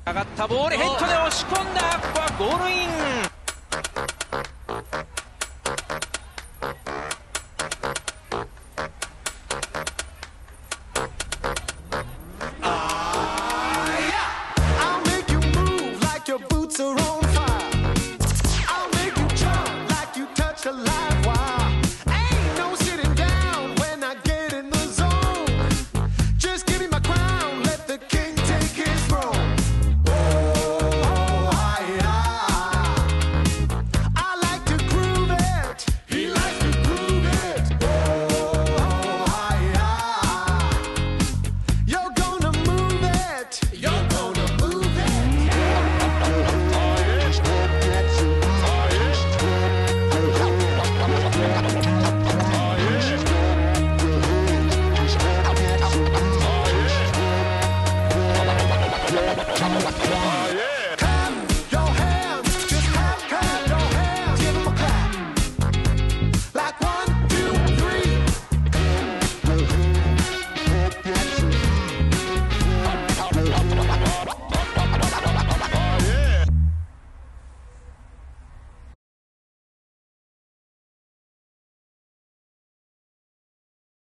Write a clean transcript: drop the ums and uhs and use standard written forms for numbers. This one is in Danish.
上がったボールヘッドで押し込んだ。ここはゴールイン。 One.